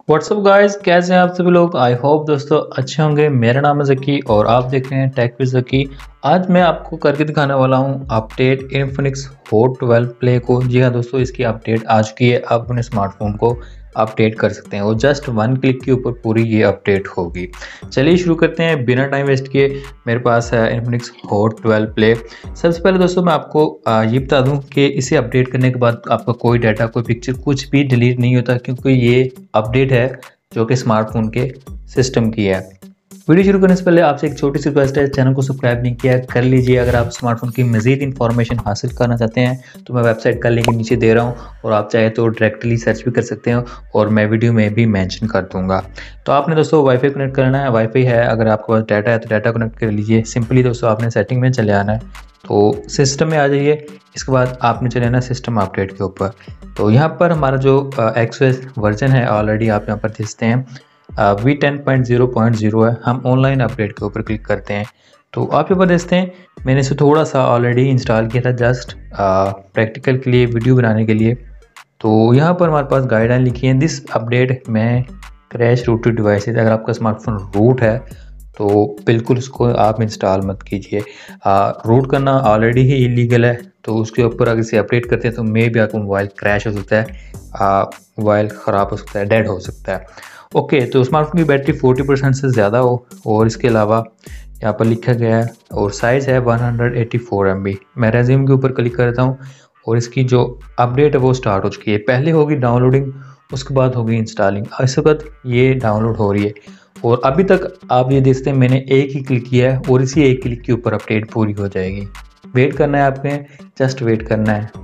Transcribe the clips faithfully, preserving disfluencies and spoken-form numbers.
WhatsApp guys, कैसे हैं आप सभी लोग। आई होप दोस्तों अच्छे होंगे। मेरा नाम है ज़की और आप देख रहे हैं टेक विद ज़की। आज मैं आपको करके दिखाने वाला हूं update Infinix Hot twelve Play को। जी हाँ दोस्तों, इसकी अपडेट आ चुकी है। आप अपने स्मार्टफोन को अपडेट कर सकते हैं और जस्ट वन क्लिक के ऊपर पूरी ये अपडेट होगी। चलिए शुरू करते हैं बिना टाइम वेस्ट किए। मेरे पास है इन्फिनिक्स हॉट ट्वेल्व प्ले। सबसे पहले दोस्तों मैं आपको ये बता दूं कि इसे अपडेट करने के बाद आपका कोई डाटा, कोई पिक्चर, कुछ भी डिलीट नहीं होता, क्योंकि ये अपडेट है जो कि स्मार्टफोन के सिस्टम की है। वीडियो शुरू करने से पहले आपसे एक छोटी सी रिक्वेस्ट है, चैनल को सब्सक्राइब नहीं किया कर लीजिए। अगर आप स्मार्टफोन की मजीद इन्फॉर्मेशन हासिल करना चाहते हैं तो मैं वेबसाइट का लिंक नीचे दे रहा हूं और आप चाहे तो डायरेक्टली सर्च भी कर सकते हो और मैं वीडियो में भी मेंशन कर दूंगा। तो आपने दोस्तों वाईफाई कनेक्ट करना है। वाईफाई है, अगर आपके पास डाटा है तो डाटा कनेक्ट कर लीजिए। सिंपली दोस्तों आपने सेटिंग में चले आना है, तो सिस्टम में आ जाइए। इसके बाद आपने चले आना सिस्टम अपडेट के ऊपर। तो यहाँ पर हमारा जो एक्सओएस वर्जन है ऑलरेडी आप यहाँ पर देखते हैं V ten point zero point zero है। हम ऑनलाइन अपडेट के ऊपर क्लिक करते हैं तो आप यहाँ पर देखते हैं मैंने इसे थोड़ा सा ऑलरेडी इंस्टॉल किया था जस्ट प्रैक्टिकल के लिए, वीडियो बनाने के लिए। तो यहाँ पर हमारे पास गाइडलाइन लिखी है, दिस अपडेट में क्रैश रूटेड डिवाइसेज। अगर आपका स्मार्टफोन रूट है तो बिल्कुल उसको आप इंस्टॉल मत कीजिए। रूट करना ऑलरेडी ही इलीगल है, तो उसके ऊपर अगर इसे अपडेट करते हैं तो मे भी आपका मोबाइल क्रैश हो सकता है, मोबाइल ख़राब हो सकता है, डेड हो सकता है। ओके okay, तो स्मार्टफोन की बैटरी चालीस परसेंट से ज़्यादा हो और इसके अलावा यहाँ पर लिखा गया है और साइज़ है one hundred eighty four M B. मैं रेज्यूम के ऊपर क्लिक करता हूँ और इसकी जो अपडेट है वो स्टार्ट हो चुकी है। पहले होगी डाउनलोडिंग, उसके बाद होगी इंस्टॉलिंग। इस वक्त ये डाउनलोड हो रही है और अभी तक आप ये देखते हैं मैंने एक ही क्लिक किया है और इसी एक क्लिक के ऊपर अपडेट पूरी हो जाएगी। वेट करना है आपने, जस्ट वेट करना है।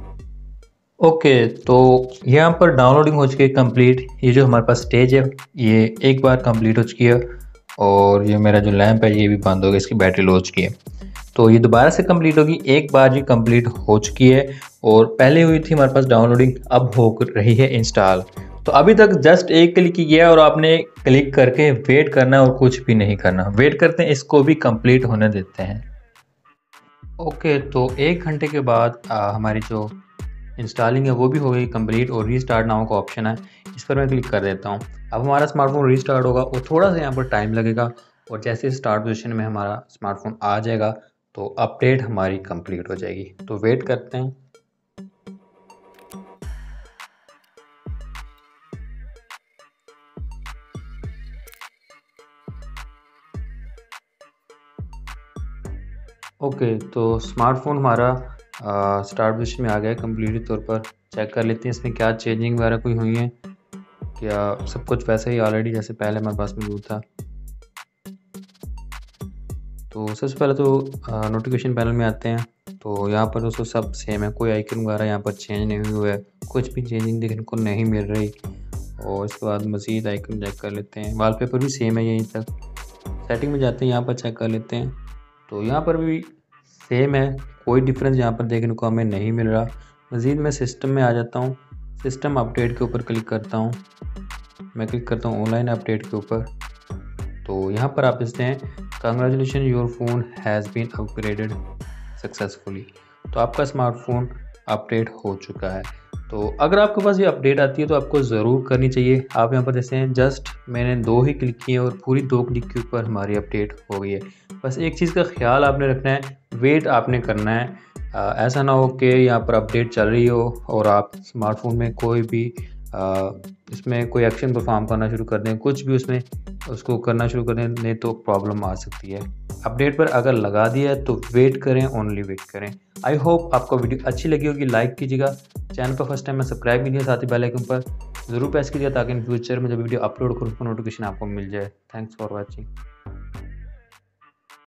ओके okay, तो यहाँ पर डाउनलोडिंग हो चुकी है कंप्लीट। ये जो हमारे पास स्टेज है ये एक बार कंप्लीट हो चुकी है और ये मेरा जो लैंप है ये भी बंद हो गया, इसकी बैटरी लो हो चुकी है। तो ये दोबारा से कंप्लीट होगी। एक बार ये कंप्लीट हो चुकी है और पहले हुई थी हमारे पास डाउनलोडिंग, अब हो रही है इंस्टॉल। तो अभी तक जस्ट एक क्लिक किया और आपने क्लिक करके वेट करना है और कुछ भी नहीं करना। वेट करते हैं, इसको भी कंप्लीट होने देते हैं। ओके okay, तो एक घंटे के बाद आ, हमारी जो इंस्टॉलिंग है वो भी हो गई कंप्लीट और रीस्टार्ट नाउ का ऑप्शन है, इस पर मैं क्लिक कर देता हूँ। अब हमारा स्मार्टफोन रीस्टार्ट होगा और थोड़ा सा यहाँ पर टाइम लगेगा और जैसे स्टार्ट पोजीशन में हमारा स्मार्टफोन आ जाएगा तो अपडेट हमारी कंप्लीट हो जाएगी। तो वेट करते हैं। ओके okay, तो स्मार्टफोन हमारा स्टार्ट पोजीशन में आ गया कंप्लीट तौर पर। चेक कर लेते हैं इसमें क्या चेंजिंग वगैरह कोई हुई है, क्या सब कुछ वैसे ही ऑलरेडी जैसे पहले हमारे पास मौजूद था। तो सबसे पहले तो नोटिफिकेशन पैनल में आते हैं तो यहाँ पर दोस्तों सब सेम है, कोई आइकन वगैरह यहाँ पर चेंज नहीं हुआ है, कुछ भी चेंजिंग देखने को नहीं मिल रही। और इसके बाद मज़ीद आइकन चेक कर लेते हैं। वॉलपेपर भी सेम है यहीं तक। सेटिंग में जाते हैं, यहाँ पर चेक कर लेते हैं तो यहाँ पर भी सेम है, कोई डिफरेंस यहाँ पर देखने को हमें नहीं मिल रहा। मज़ीद मैं सिस्टम में आ जाता हूँ, सिस्टम अपडेट के ऊपर क्लिक करता हूँ। मैं क्लिक करता हूँ ऑनलाइन अपडेट के ऊपर। तो यहाँ पर आप देखते हैं congratulation your phone has been upgraded successfully. तो आपका स्मार्टफोन अपडेट हो चुका है। तो अगर आपके पास ये अपडेट आती है तो आपको ज़रूर करनी चाहिए। आप यहाँ पर देखते हैं जस्ट मैंने दो ही क्लिक किए और पूरी दो क्लिक के ऊपर हमारी अपडेट हो गई है। बस एक चीज़ का ख्याल आपने रखना है, वेट आपने करना है। आ, ऐसा ना हो कि यहाँ पर अपडेट चल रही हो और आप स्मार्टफोन में कोई भी आ, इसमें कोई एक्शन परफॉर्म करना शुरू कर दें, कुछ भी उसमें उसको करना शुरू कर दें, नहीं तो प्रॉब्लम आ सकती है। अपडेट पर अगर लगा दिया है तो वेट करें, ओनली वेट करें। आई होप आपको वीडियो अच्छी लगी होगी। लाइक कीजिएगा, चैनल पर फर्स्ट टाइम में सब्सक्राइब कीजिए, साथ ही बेल आइकन पर ज़रूर प्रेस कीजिएगा ताकि इन फ्यूचर में जब वीडियो अपलोड करूँ उसका नोटिफिकेशन आपको मिल जाए। Thanks for watching.